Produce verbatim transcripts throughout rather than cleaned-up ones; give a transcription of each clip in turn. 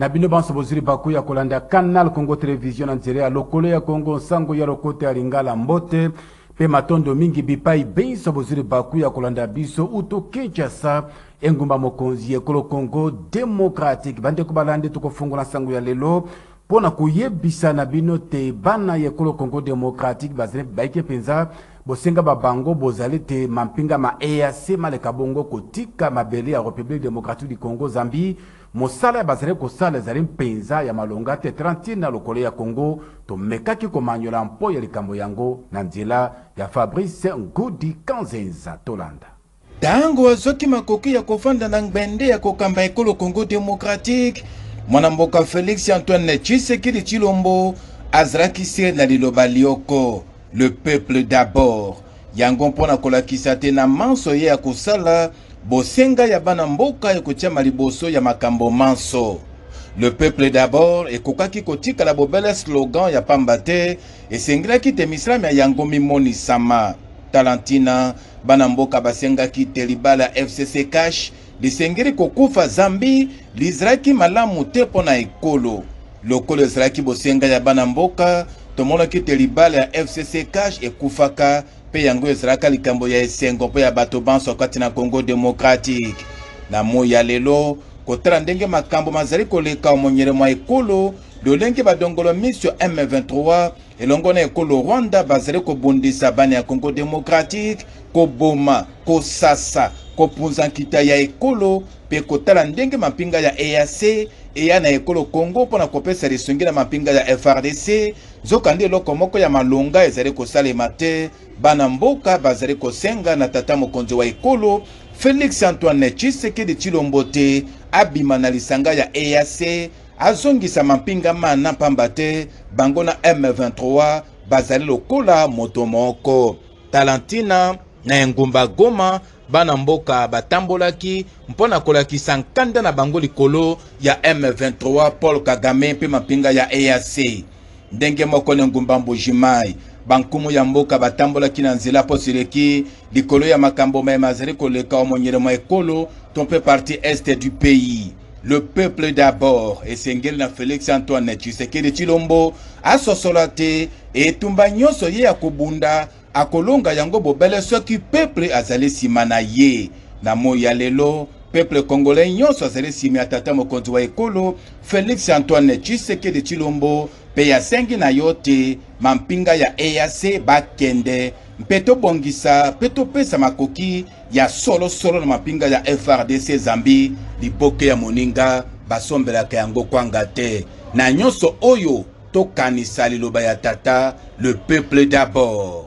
na bino banso bozuri baku ya kolanda Canal Congo Television na nzere ya lokolo ya Congo sango ya lokote ya Lingala Mbote pe matondo mingi bipai benso bozuri baku ya kolanda biso uto Kinshasa engumba mokonzi ekolo Congo Democratique bande kubalande tukofungola sango ya lelo pona kuyebisa na bino te bana yekolo Congo Democratique bazele baike penza bosenga babango bozali te mampinga ma E A C maleka bongo kotika mabele ya République démocratique du Congo Zambie mosala ya bazele kosala zali mpenza ya malonga te trente na lokole ya Congo to mekaki komanyola mpo ya likambo yango na nzela ya Fabrice Ngudi Kanzenza Tolanda. Tango azoki makoki ya kofanda na ngbende ya kokamba ekolo Congo Démocratique mwanamboka Félix Antoine Tshisekedi Tshilombo azrakise na liloba lioko le peuple d'abord yango mpona kolakisa te na manso ye ya kosala bosenga ya bana mboka ekotia maliboso ya makambo manso. Le peuple d'abord ekokaki kotika la bobele slogan ya pamba te esengilaki te mislami ya yango mimoni sama talantina bana mboka basengaki te libala F C C cash lisengiri kokufa Zambi lizraki malamu te pona ekolo lokolo ezraki bosenga ya bana mboka tomonaki te libala ya F C C cash ekufaka pe yango ezraka likambo ya esengo pe ya bato banso kati na Congo Démocratique na moya lelo kotala ndenge makambo mazali koleka omonyere mwa ekolo lolenge badongolo mission M vingt-trois elongo na ekolo Rwanda bazali kobundisa bana ya Congo Démocratique koboma kosasa kopunza nkita ya ekolo pe kotala ndenge mapinga ya E A C eya na ekolo Congo pona kopesa lisungi na mapinga ya F R D C zokandi eloko moko ya malonga ezali kosalema te bana mboka bazali kosenga na tata mokonzi wa ekolo Félix Antoine Tshisekedi Tshilombo te abima na lisanga ya E A C azongisa mapinga mana pamba te bango na M vingt-trois bazali lokola moto moko talantina na engumba Goma bana mboka batambolaki mpona kolakisa nkanda na bango likolo ya M vingt-trois Paul Kagame pe mapinga ya E A C ndenge moko na ngumba Mbujimai bankumu ya mboka batambolaki na nzela posileki likolo ya makambo ma mazali koleka omonyere mwa ekolo tompe partie est du pays. Le peuple d'abord esengeli na Félix Antoine Tshisekedi Tshilombo asosola te etumba nyonso ye ya kobunda akolonga yango bobele soki peuple azali sima na ye na moya lelo peuple congolais nyonso azali sima ya tata mokonzi wa ekolo Félix Antoine Tshisekedi Tshilombo pe ya sengi na yote mampinga ya E A C bakende mpeto bongisa peto pesa makoki ya solo solo na mapinga ya F R D C Zambi liboke ya moninga basombelaka yango kwanga te na nyonso oyo tokanisa liloba ya tata le peuple d'abord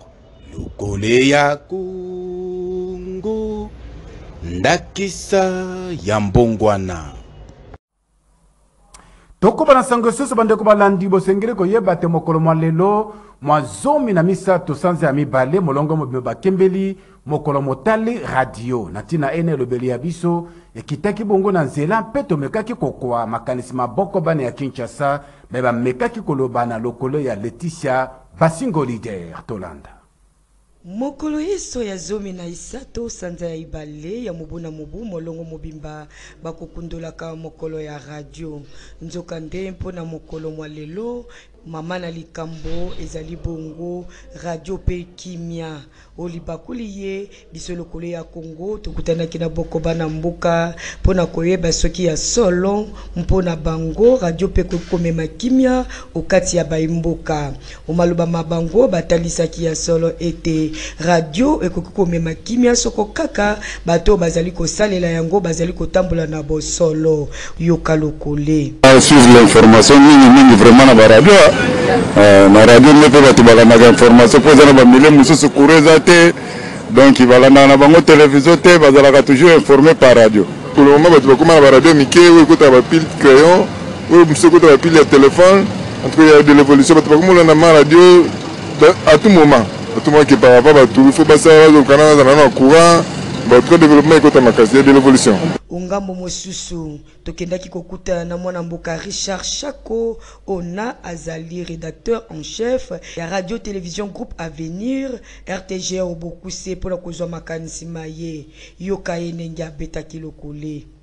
lokole ya Congo ndakisa ya mbongwana. Toko bana sango soso bande ko balandi bosengere ko yeba te mokolo mwa lelo mwa zomi na misato sanze ya mibale molongo mo bakembeli mokolo motali radio natina ene lobeli ya biso ekitaki bongo na nzela peto mekaki kokwa makanisi maboko bana ya Kinshasa beba mekaki koloba na lokolo ya Leticia Basingo leader Tolanda. Mokolo yeso ya zomi na isato sanza ya ibale ya mubuna mubu molongo mobimba bakokundolaka mokolo ya radio nzoka nde mpona mokolo mwa lelo mama na likambo ezali bongo radio pe kimia olibakuli ye biso lokolo ya Congo tokutanaki na boko bana mboka mpona koyeba soki ya solo mpona bango radio pe kokomema kimia okati ya baimboka omaloba mabango batalisaki ya solo ete radio ekokomema kimia soko kaka bato bazali kosalela yango bazali kotambola na bosolo yoka lokole suivre l'information mingi mingi vraiment na ba radio na radio ne peut pas bala na information pour ça na ba millions mususu kureza te donc balanda na bango télévision te bazalaka toujours informé par radio pour le moment bato bakoma na ba radio mike ou écouter ba pile crayon ou mususu écouter ba pile téléphone en tout cas il y a de l'évolution bato bakoma na ma radio à tout moment à tout moment qui par rapport à tout il faut passer au canal dans courant votre développement écoute ma case de l'évolution. Ungambo mosusu tokendaki kokuta na mwana mboka Richard Chako ona azali rédacteur en chef ya radio télévision groupe Avenir R T G Obokuse pour la kozwa makanisi maye yoka yenenga betaki lokole.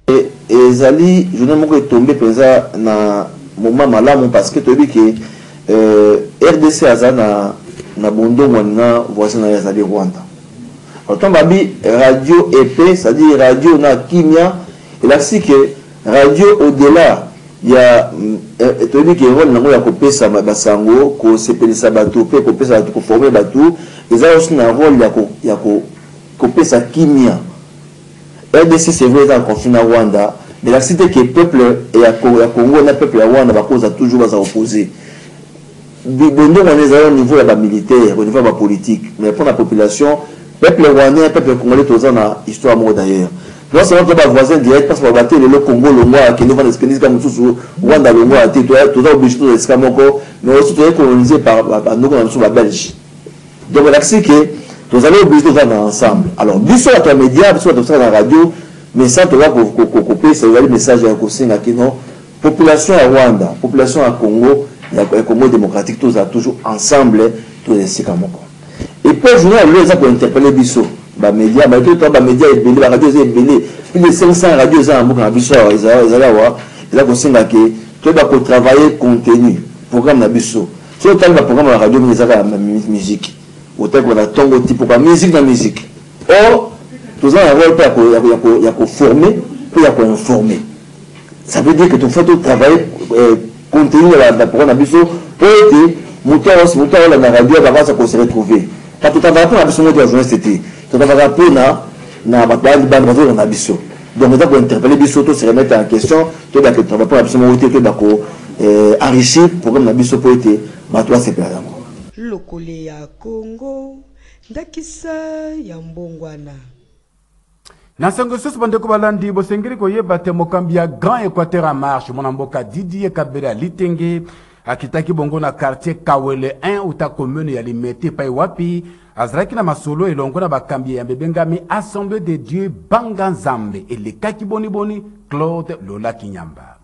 et ezali journée moko tombé penza na moment malamu parce que tobi que euh, R D C aza na na bondongo na voisin na yazali Rwanda. Alors tant babi radio épée, c'est-à-dire radio na kimia, et là si que radio au-delà il y a tobi que rôle nango ya kopesa basango ko sepelisa bato pe kopesa bato ko former bato, ezali aussi na rôle ya ko ya ko kopesa kimia. R D C c'est vrai dans le conflit na Rwanda, mais la cité que le peuple et à Congo, le peuple à Rwanda va cause toujours va s'opposer. Donc on est au niveau de la militaire, au niveau de la politique, mais pour la population, le peuple rwandais, le peuple congolais, tout ça dans l'histoire mort d'ailleurs. Non seulement que les voisins directs parce qu'on va battre le Congo, le Rwanda, qui nous va espérer comme tout Rwanda, le Rwanda, tout ça obligé de l'escamoko, mais aussi tout est colonisé par nous comme nous la Belgique. Donc on a que nous allons obligés de faire ensemble. Alors, du soit à la média, du soit à la radio, mais ça, tu vas couper, c'est le message à la population à Rwanda, population à Congo, le Congo démocratique, tous à toujours ensemble, tous les Sikamoko. Et puis, je voulais vous interpeller Bisso, les médias, mais tout le temps, les médias, la radio est belée, plus de cinq cents radios, ils ont un Bisso, ils ont un que tu dois travailler contenu, programme de Bisso. Si tu as un programme de la radio, mais ils ont la musique. Autant qu'on a tant de types de musique dans la musique. Or, tout ça, il y a qu'on former, puis il y a qu'on informer. Ça veut dire que tu fais tout travail, contenu dans le programme d'Abisso, pour être moteur, moteur dans la radio, avant ça qu'on se retrouve. Quand tu t'en vas pas, Abisso, tu as joué cet été. Tu t'en vas pas dans la bande dans Abisso. Donc, on interpeller Abisso, tu se remettre en question, tu dois que tu vas pas Abisso, tu dois enrichir le programme d'Abisso pour être, bah, toi, c'est pas là. Lokole ya Congo ndakisa ya mbongwana na sango soso bandeko balandi bosengeli koyeba te mokambi ya Grand Équateur en marche mona mboka Didier Kabila Litenge akitaki bongo na quartier Kawele un uta commune ya Limete pai wapi azraki na masolo elongo na bakambi ya mbebengami Assemblée de Dieu Banga Nzambe elekaki boni boni Claude Lola Kinyamba.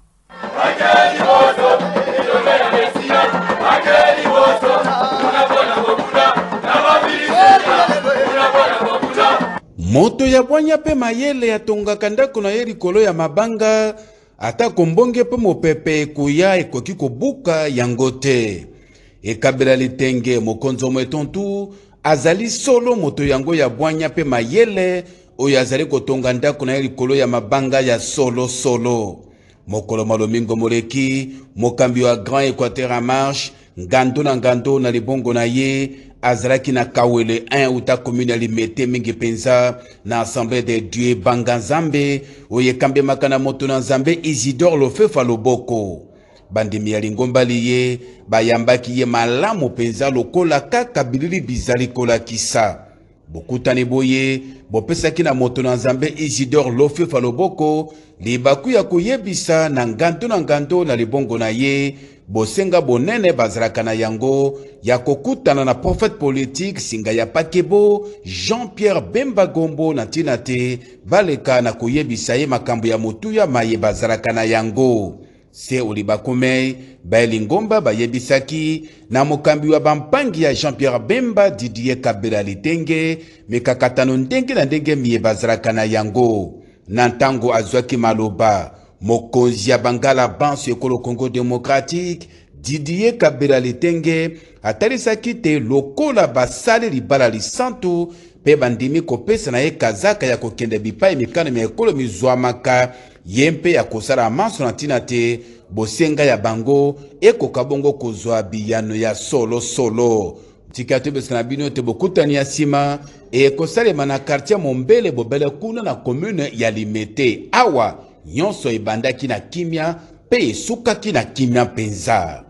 Akeli boto, ilonga ya Mesia, akeli boto, unabona bobula, na mabiliseli, unabona bobula. Moto ya bwanya pe mayele ya tongaka ndako na ye likolo ya mabanga, ata kombonge pe mopepe kuya ekoki kobuka yango te. Ekabela Litenge mokonzo mwetontu, azali solo moto yango ya bwanya pe mayele, oyo azali kotonga ndako na ye likolo ya mabanga ya solo solo. Mokolo Malomingo Moleki, mokambi wa Grand Équateur en marche, ngando na ngando na libongo na ye, azraki na Kawele un uta commune Limete mingi penza na Assemblée de Dieu Banga Nzambe, oye kambe makana moto na Nzambe Isidore Lofefa Loboko. Bandimi ya lingomba liye, bayambaki ye malamu penza lokola kaka bilili bizali kola kisa. Bokutani boye, bopesaki na moto na Nzambe Isidore Lofefa Loboko, libaku ya kuyebisa na ngando na ngando na libongo na ye, bosenga bonene bazalaka na yango, ya kokutana na prophète politique singa ya Pakebo, Jean-Pierre Bemba Gombo na tinate, baleka na kuyebisa ye makambo ya motuya maye bazalaka na yango. Se olibakumei, baelingomba bayebisaki, na mokambi wa bampangi ya Jean-Pierre Bemba Didier Kabila Litenge, mekakatano ndenge na ndenge miye bazalaka na yango. Nantango azwaki maloba, mokonzi ya Bangala Banso ekolo Congo démocratique, Didier Kabila Litenge, atalisaki te lokola basali libala lisantu, pe bandimi kopesa na ye kazaka ya kokende bipai mikano mi ekolo mizwamaka, yempe ya kosala manso na tina te, bosenga ya bango, eko kabongo kozwa biyano ya solo solo. Tikatu besana bino te bokutani ya sima, e kosalema na quartier Mombele bobele kuna na commune ya Limete. Awa, nyonso ebandaki na kimia, pe esukaki na kimia penza.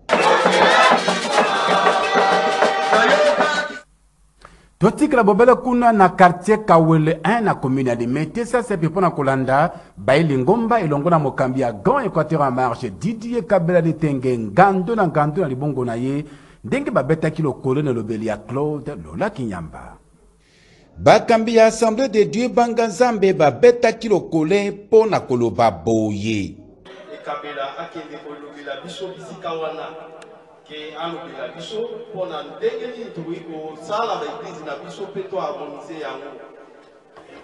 Totikla bobele kuna na quartier Kawele un na commune ya Limete, ça c'est pour na kolanda, baili ngomba ilongo na mokambi ya Grand Équateur en marche, Didier Kabila Litenge, ngando na ngando na libongo na ye, ndenge babeta kilo kolo na lobeli ya Claude Lola Kinyamba. Bakambi ya Assemblée de Dieu Banga Nzambe babeta kilo kole po na koloba boye. Ekabela akende kolobela biso bisika wana ke alobela biso po na ndenge nini tokoki kosala ba eglize na biso mpe to harmonize yango.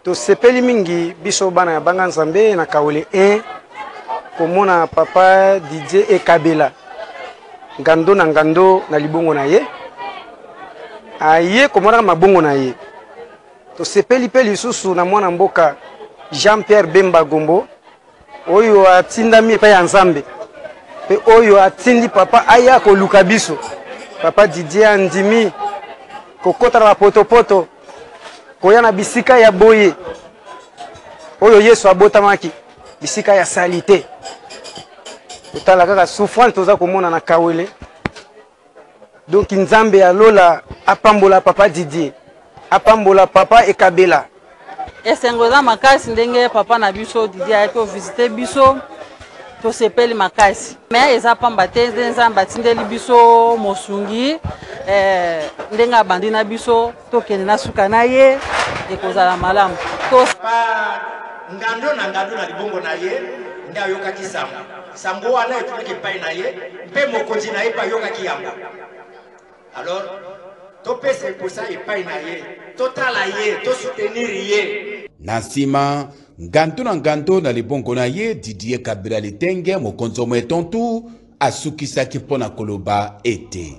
To sepeli mingi biso bana ya banga nzambe na Kawele un komona papa Didier Ekabela ngando na ngando na libongo na ye aye komona mabongo na ye. To sepeli pe lisusu na mwana mboka Jean-Pierre Bemba Gombo oyo atindami pa ya nzambe pe oyo atindi papa aya ko luka biso papa Didier andimi kokota na potopoto koya na bisika ya boye oyo Yesu abotamaki bisika ya salite utala kaka souffrance toza komona na Kawele. Donc nzambe ya lola apambola papa Didier apambola papa Ekabela esengoza makasi ndenge papa na biso Didier ayaki visiter biso to sepeli makasi mais eza pamba te nzambe atindeli biso mosungi eh ndenga bandi na biso to kende na suka na ye ekozala malamu to pa ngando na ngando na libongo na ye nda yokaki sango sango wana etunaki pai na ye mpe mokonzi na ye pa yokaki yango. Alors to pese posa epai na ye to tala ye to soutenir ye na nsima nganto na nganto na libongo na ye Didier Kabila Litenge mokonzi omo etontu asukisaki mpona koloba ete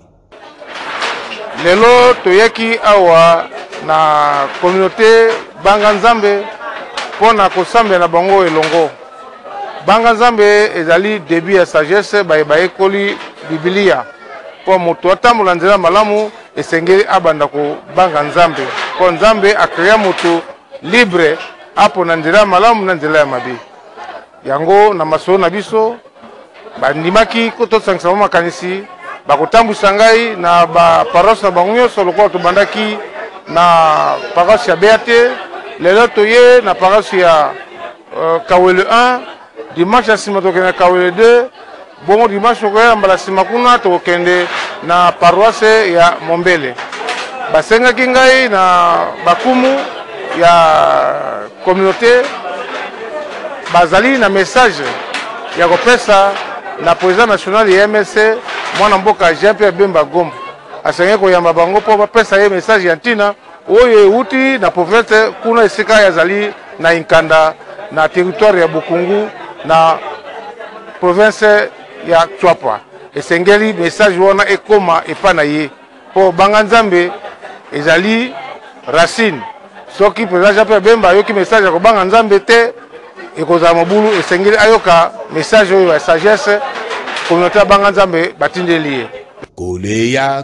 lelo toyeki awa na communauté banga nzambe mpona kosambela na bango elongo. Banga nzambe ezali début ya sagesse bayekoli Biblia po moto atambola nzela malamu esengeli abanda ko banga nzambe po nzambe akrea moto libre apo na nzela malamu na nzela ya mabe. Yango na masolo na biso bandimaki kotosangisa makanisi bakotambusa ngai na ba paroisse na bango nyonso lokola tobandaki na paroisse ya Beate lelo toye na paroisse ya uh, Kawele un dimanche ya nsima tokende na Kawele deux bongo dimanche tokoya mbala nsima kuna tokende na paroisse ya Mombele. Basengaki ngai na bakumu ya communauté bazali na message ya kopesa na président national ya M S C mwana mboka Jean-Pierre Bemba Gombo asengeli koyamba bango mpo bapesa ye message ya ntina oyo euti na province kuna esika yazali na Inkanda na territoire ya Bukungu na province ya Chwapa. Esengeli message wana ekoma epa na ye po banga nzambe ezali racine soki président Jean-Pierre Bemba ayoki message ya kobanga nzambe te ekozala mobulu esengeli ayoka message oyo ya sagesse communauté banga nzambe batindeli ye. Kole ya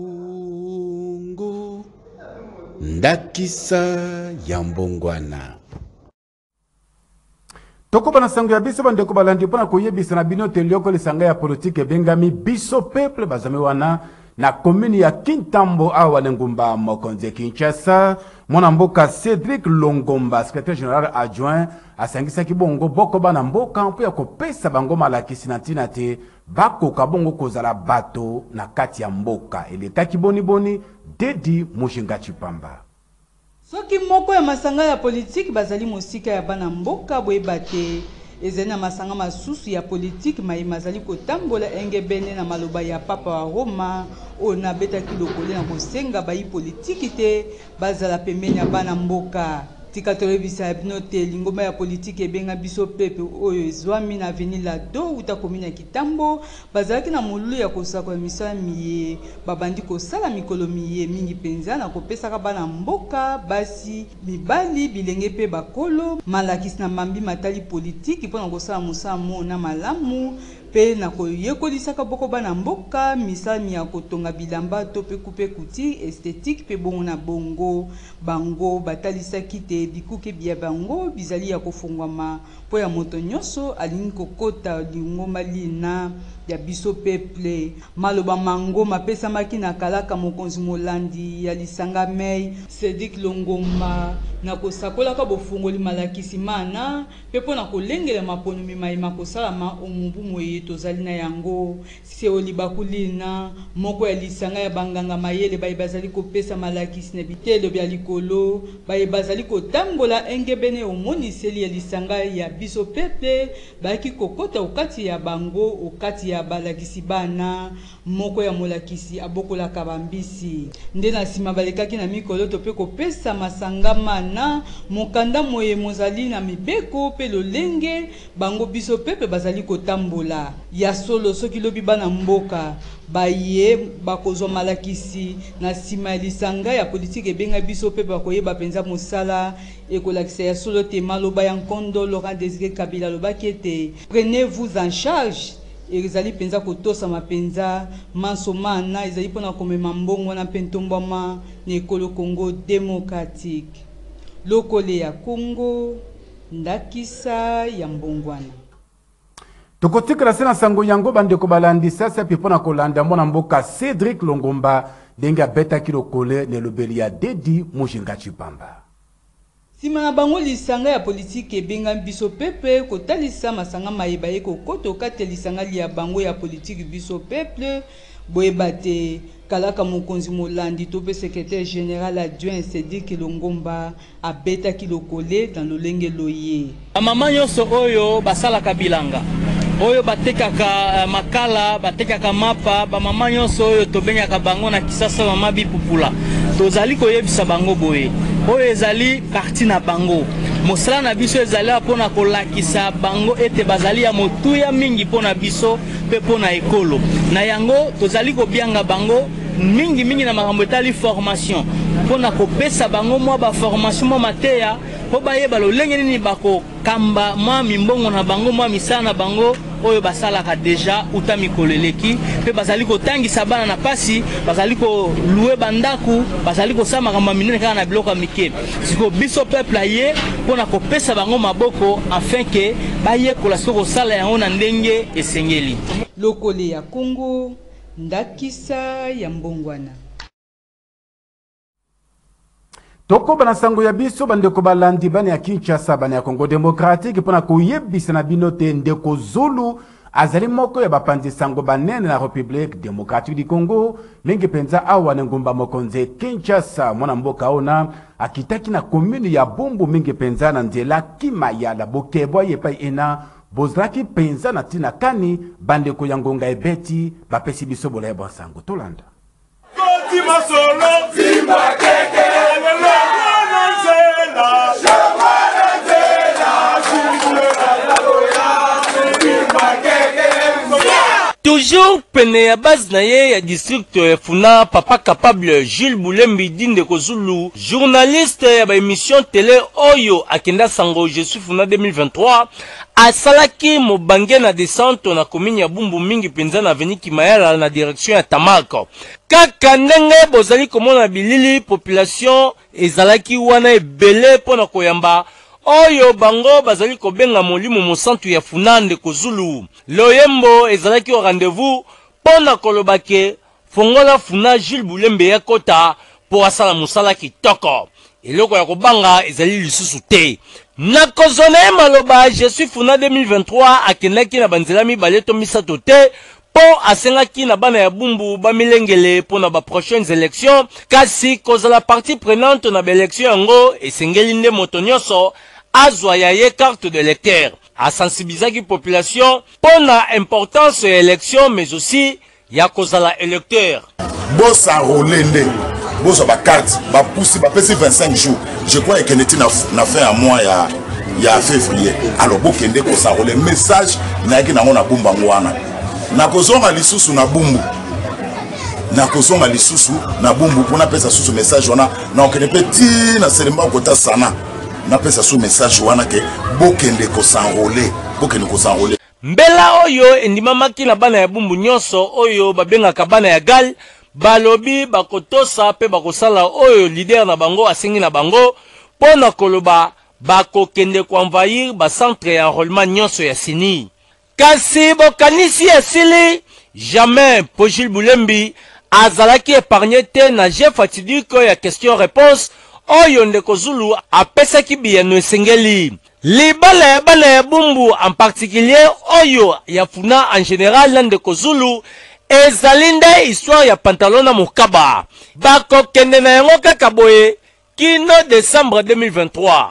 Kongo ndakisa ya mbongwana tokoba na sango ya biso bandeko balandi mpona koyebisa na bino telioko lisanga ya politike ebengami biso peuple bazami wana na commune ya Kintambo awa na ngumba mokonzi Kinshasa. Mwana mboka Cédric Longomba secrétaire général adjoint asangisaki bongo boko bana mboka mpo ya kopesa bango malakisi na ntina te bakoka bongo kozala bato na kati ya mboka elekaki boni boni Dedi Mushinga Chipamba. Soki moko ya masanga ya politique bazali mosika ya bana mboka boyeba te ezali na masanga masusu ya politique mai mazali kotambola engebene na maloba ya papa wa Roma oyo nabetaki lokole na kosenga bayi politiki te bazala pembeni ya bana mboka. Tika televisa ya binote lingoma ya politiki ebenga biso pepe oyo ezwami na avenue Lado uta komina Kitambo bazalaki na molulu ya kosaka ya misala miye babandi kosala mikolo miye mingi penza na kopesaka bana mboka basi mibali bilenge pe bakolo malakisi na mambi matali politiki mpona kosala mosala mona malamu pe na koyekolisaka boko bana mboka misala ya kotonga bilamba to pe coupe couture esthétique pe bongo na bongo bango batalisaki te bikuke bia bango bizali ya kofungwama po ya moto nyonso alingi kokota lingoma lina ya biso peuple maloba mango mapesa maki na kalaka mokonzi molandi ya lisanga mei Cédric Longomba na kosakola ka bofungoli malakisi mana pe po na kolengela maponumi mai makosala ma omumbu moye tozali na yango se olibakulina moko ya lisanga ya banganga mayele baye bazali kopesa malakisi na bitelo bya likolo baye bazali kotambola engebene omoniseli ya lisanga ya biso pepe baki kokota okati ya bango okati ya balakisi bana moko ya molakisi abokola kabambisi nde na sima balekaki na mikolo to pe kopesa masanga mana mokanda moye mozali na mibeko pe lolenge bango biso pepe bazali kotambola ya solo soki lobi bana mboka baye bakozwa malakisi na sima ya lisanga ya politike ebenga biso pepe bakoyeba penza mosala ekolakisa ya solo te maloba ya nkondo Laurent Désiré Kabila lobaki ete prenez-vous en charge ezali penza kotosa mapenza mansomana ezali pona komema mbongo na pentombama na ekolo Congo démocratique lokole ya Congo ndakisa ya mbongwana tokotikala sena sango yango bandeko balandisa sapi pona kolanda mwana mboka Cédric Longomba ndenge abetaki lokole ne lobeli ya Dedi Mujinga Chipamba. Sima na bango lisanga ya politike ebenga biso pepe kotalisa masanga mayeba ye kokoto kate lisanga ya bango ya politike biso pepe boyeba te kalaka mokonzi molandi to pe secrétaire général adjoint Cédric Longomba abetaki lokole dans lolenge loye. Mama nyonso oyo basalaka bilanga oyo batekaka makala batekaka mapa ba mama nyonso oyo tobengaka bango na kisasa mama bipupula tozali koyebisa bango boye oyo ezali parti na bango mosala na biso ezali apona kolakisa bango ete bazali ya motuya mingi pona biso pe pona ekolo na yango tozali kobianga bango mingi mingi na makambo etali formation pona kopesa bango mwa ba formation mwa mateya po bayeba lolenge nini bako kamba mwa mimbongo na bango mwa misala na bango oyo basalaka deja uta mikoleleki pe bazali kotangisa bana na pasi bazali ko louer bandaku bazali ko sama kama minene kana na biloko mike siko biso peuple aye pona kopesa bango maboko afin que baye ko la soko sala yango na ndenge esengeli lokole ya Congo ndakisa ya mbongwana. Toko bana sango ya biso bandeko balandi bana ya Kinshasa bana ya Congo démocratique pona koyebisa na binote ndeko Zulu azali moko ya bapanzi sango banene na République démocratique du Congo lenge penza awa na ngomba mokonze Kinshasa mwana mboka ona akitaki na commune ya Bumbu mingi penza na nzela kima ya la bokebwa yepai ena bozlaki penza na tina kani bandeko ya ngonga ebeti bapesi biso bola ya sango tolanda Tima solo Simba keke toujours pene ya base na ye ya district ya Funa papa capable Jules Boulembi dinde ko Zulu journaliste ya ba émission télé oyo akenda sango je suis Funa deux mille vingt-trois asalaki mobange na descente na commune ya Bumbu mingi penza na avenue Kimayala na direction ya Tamako kaka ndenge bozali komona bilili population ezalaki wana ebele pona koyamba oyo bango bazali kobenga molimo mosantu ya Funande ko Zulu loyembo ezalaki au rendez-vous pona kolobake fongola Funa Jules Boulembe ya kota po asala musala kitoko eloko ya kobanga ezali lisusu te na kozone maloba je suis Funa deux mille vingt-trois akendaki na banzela mibale to misato te po asengaki na bana ya Bumbu bamilengele pona ba prochaines élections kasi kozala partie prenante na ba élection yango esengeli nde moto nyonso azwa ya ye carte de lecteur a sensibiliser population pona importance ya élection mais aussi ya kozala électeur bosa rolende bosa ba carte ba poussi ba pesi vingt-cinq jours je crois que n'était na na fin à mois ya ya février alors bokende ko sa role message na yaki na ngona Bumba ngwana na kozonga lisusu na Bumbu na kozonga lisusu na Bumbu pona pesa susu message wana na okende petit na selemba kota sana na pesa su message wana ke bokende ko s'enrôler bokende ko s'enrôler mbela oyo endimamaki na bana ya Bumbu nyonso oyo babengaka bana ya gal balobi bakotosa pe bakosala oyo leader na bango asengi na bango pona koloba bakokende ko envahir ba centre ya enrôlement nyonso ya sini kasi bokanisi esili jamais po Jules Boulembi azalaki épargné te na jeu fatidique ya question réponse oyo ndeko Zulu apesaki biyano esengeli. Libala ya bana ya bumbu en particulier oyo ya funa en général ndeko Zulu ezali nde histoire ya pantalon na mokaba. Bakokende na yango kaka boye kino décembre deux mille vingt-trois.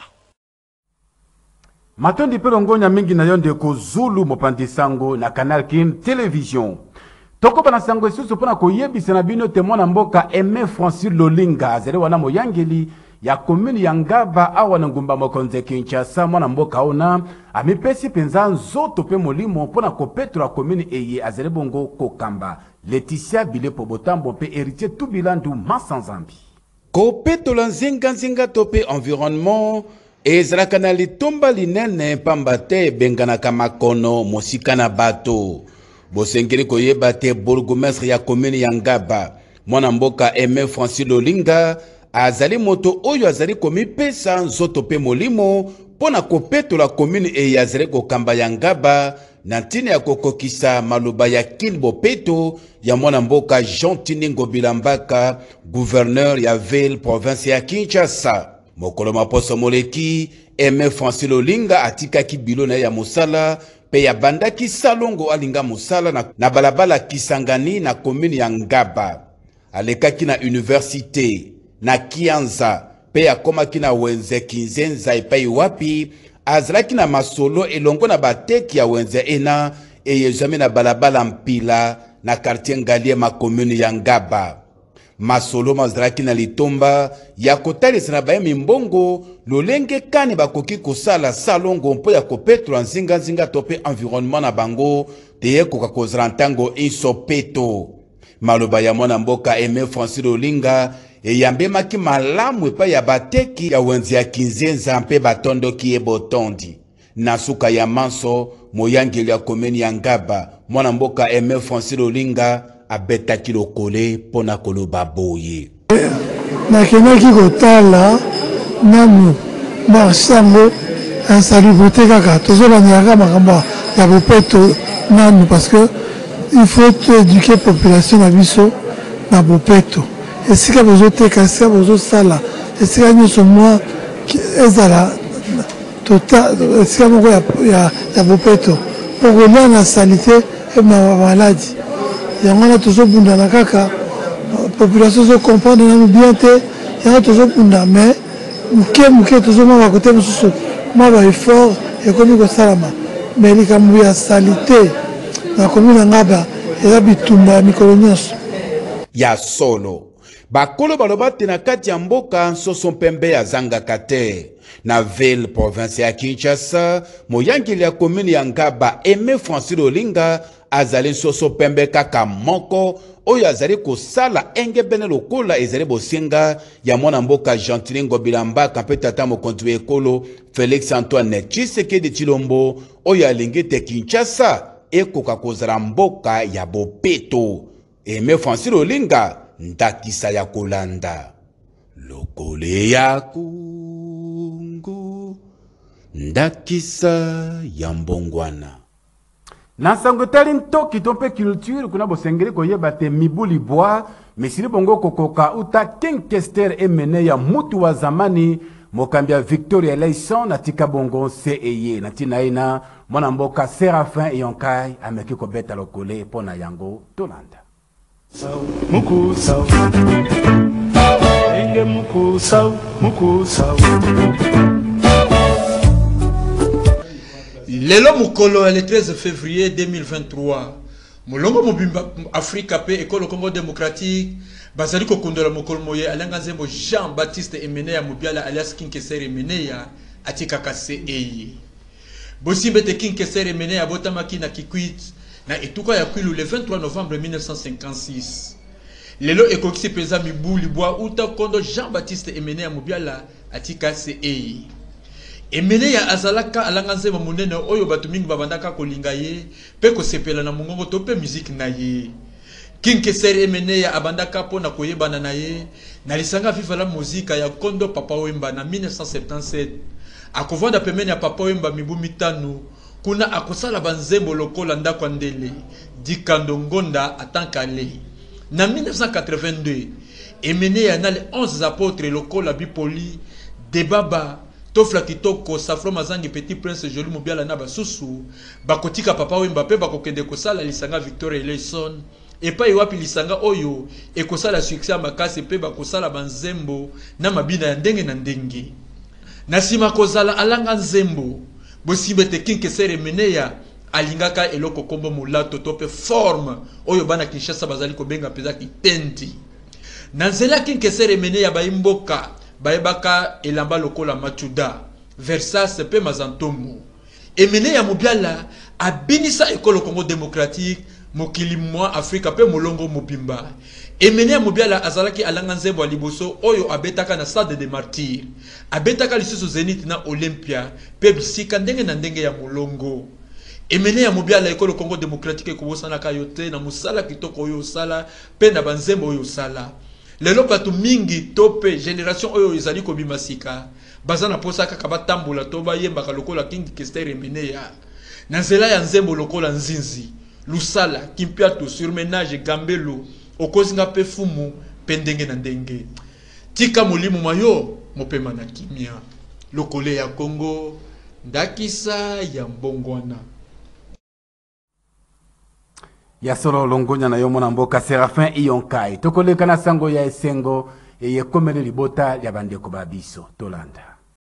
Matondi pe longonya mingi na yo ndeko Zulu mopandi sango na Canal Kin Television. Toko bana sango isusu pona koyebisa na bino témoin na mboka Aimé Francis Lolinga azali wana moyangeli ya commune ya Ngaba awa na ngumba mokonze Kinshasa mwana mboka ona amipesi penza nzoto pe molimo pona kopetula commune eye azali bongo kokamba. Laetitia Bilepo Botambo pe héritier Tubilandu Masanzambi. Kopetula nzinga nzinga tope environnement ezalaka na litomba linene pamba te benganaka makono mosika na bato. Bosengeli koyeba te bourgmestre ya commune ya Ngaba mwana mboka Aimé Francis Lolinga azali moto oyo azali komipesa nzoto pe molimo pona kopetola commune e azali kokamba ya Ngaba na ntina ya kokokisa maloba ya Kin Bopeto ya mwana mboka Jean Tiningo Bilambaka gouverneur ya ville province ya Kinshasa. Mokolo maposo moleki Aimé Francis Lolinga atikaki bilona ya mosala pe ya bandaki salongo alinga mosala na, na balabala Kisangani na commune ya Ngaba. Alekaki na université na Kianza pe akomaki na wenze Kinzenza epai wapi azalaki na masolo elongo na bateki ya wenze ena eyezami na balabala Mpila na quartier Ngalie ma commune ya Ngaba. Masolo mazalaki na litomba ya kotalisa na baye mimbongo lolenge kani bakoki kosala salongo mpo ya kopetula nzinga nzinga tope environnement na bango teye koka kozala ntango insopeto. Maloba ya mwana mboka Aimé Francis Lolinga eyambemaki malamu epai ya bateki ya wenzi ya Kinzenza mpe batondoki ebotondi. Na suka ya manso moyangeli ya komeni ya Ngaba mwana mboka Aimé Francis Lolinga abetaki lokole pona koloba boye. Nakendaki kotala nanu marsango insalubrité kaka tozolaniaka makambo ya bopeto nanu parce que il faut éduquer population na biso na bopeto. Esika bozoteka esika bozosala esika nyonso mwa ezala total esika moko ya, ya, ya bopeto okolia na salite na maladi yango na tozobundana kaka population zo comprendre nanu bien te yango tozobunda mais moke moke tozomaka kote mosusu mwa baeffort ekomi kosalama mais likambo ya salite na komi na Ngaba eza bitumba ya mikolo nyonso ya solo. Bakolo baloba te na kati ya mboka nsoso mpembe ya zangaka te. Na ville province ya Kinshasa moyangeli ya commune ya Ngaba Aimé Francis Lolinga azali nsoso pembe kaka moko oyo azali kosala engebene lokola ezali bosenga ya mwana mboka Jean Tiningo Bilambaka mpe tata mokonzi ekolo Félix Antoine Tshisekedi Tshilombo oyo alingi te Kinshasa ekoka kozala mboka ya bopeto. Aimé Francis Lolinga ndakisa ya kolanda lokole ya kungu ndakisa ya mbongwana. Na sango tali ntoki tompe culture kuna bosengeli koyeba te mibuli bwa misili bongo kokoka uta King Kester emene ya mutu wa zamani mokambia Victoria Leison na tika bongo C E Y na tina ina mwana mboka Serafin Yonkai ameki kobeta lokole pona yango tolanda. Muku sao enge muku sao muku sao Lelo mukolo le treize février deux mille vingt-trois molongo mobimba Afrika pe ekolo Congo démocratique bazali kokondola mokolo moye alanga nzembo Jean Baptiste Emeneya Mubiala alias King Kester Emeneya atika kase eyi bosimbe te King Kester Emeneya botamaki na Kikwit na etuka ya Kwilu le vingt-trois novembre mille neuf cent cinquante-six. Lelo ekokisi peza mibuli bwa uta kondo Jean Baptiste Emeneya Mubiala atika se eyi. Emeneya azalaka alanga nzembo munene oyo batu mingi babandaka kolinga ye pe kosepela na mongongo to pe musique na ye. King Kester Emeneya abandaka pona koyebana na ye na lisanga viva la muzika ya kondo Papa Wemba na mille neuf cent septante-sept. Akovanda pemene ya Papa Wemba mibu mitano kuna akosala banzembo lokola ndako ndele dikando ngonda atankale. Na mille neuf cent quatre-vingt-deux emene ya na les onze apôtres lokola bipoli debaba tofla kitoko safro mazangi petit prince joli mobiala na basusu bakotika papa wemba pe bakokende kosala lisanga Victor Eleison epa iwapi lisanga oyo ekosala succès makasi pe bakosala banzembo na mabina ya ndenge na ndenge na sima kozala alanga nzembo bosimbe te kinkesere meneya alingaka eloko kombo mulato tope forme oyo bana Kinshasa bazali kobenga peza kitenti na nzela kinkesere meneya baimboka bayebaka elamba lokola machuda Versace pe mazantomo emene ya mobiala abinisa ekolo Congo démocratique mokili mwa Afrika pe molongo mobimba emene ya mobiala azalaki alanga nzembo liboso oyo abetaka na stade de martyr abetaka lisusu Zénith na Olympia pe bisika ndenge na ndenge ya molongo emene ya mobiala ekolo Congo démocratique ekobosana kayote na musala kitoko oyo sala pe na banzembo oyo sala lelo bato mingi tope génération oyo ezali kobimasika bazana posa kaka batambola to bayembaka lokola King Kester emene ya na nzela ya nzembo lokola nzinzi lusala kimpiato surmenage gambelo okozinga pe fumu pendenge na ndenge tika molimo mayo mopema na kimia lokole ya Congo ndakisa ya mbongwana ya solo longonya na yomo na mboka Serafin Iyonkai tokoleka na sango ya esengo eyekomele libota ya bandeko babiso tolanda.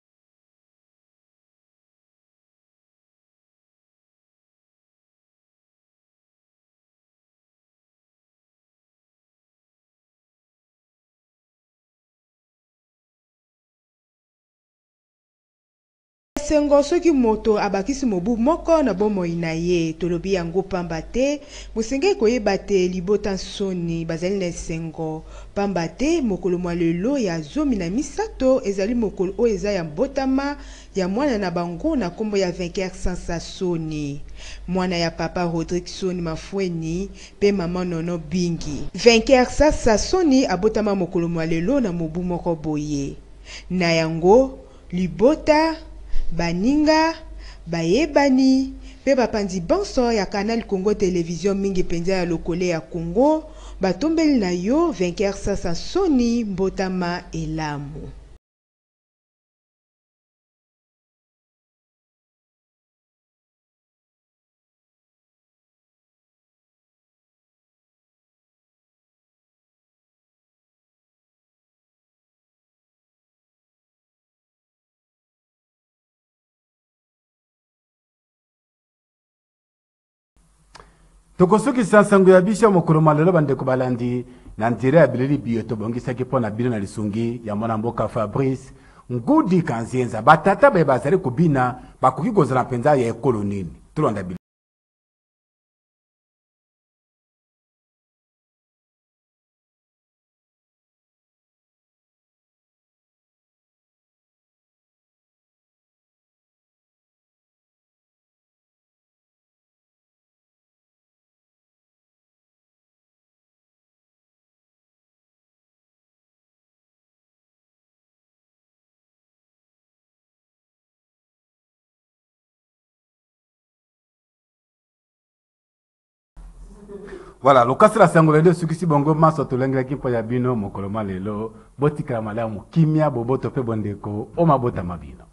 Sengo soki moto abakisi mobu moko na bomoi na ye tolobi yango pamba te musenge koyeba te libota soni bazali na sengo pamba te mokolo mwa lelo ya zomi na misato ezali mokolo oyo eza ya mbotama ya mwana na bango na kombo ya Vainqueur Sansa Soni mwana ya papa Rodrigue Soni Mafueni pe mama Nono Bingi. Vainqueur Sansa Soni abotama mokolo mwa lelo na mobu moko boye na yango libota baninga bayebani pe bapandi banso ya Canal Congo Télévision mingi penza ya lokole ya Congo batombeli na yo Vainqueur Sansa Soni mbotama elamu. Tokosuki sansango ya bisha mokolo malelo bandeko balandi na nzira ya bileli biyo tobongisa kipo na bino na lisungi ya mwana mboka Fabrice Ngudi Kanzienza batata be bazali kubina bakoki kozala penza ya ekolo nini tulonda bileli. Voilà, le cas de la sangolade ce qui si bongo maso to lengra kimpo ya bino mokolo malelo botika malamu kimia boboto pe bondeko o mabota mabino.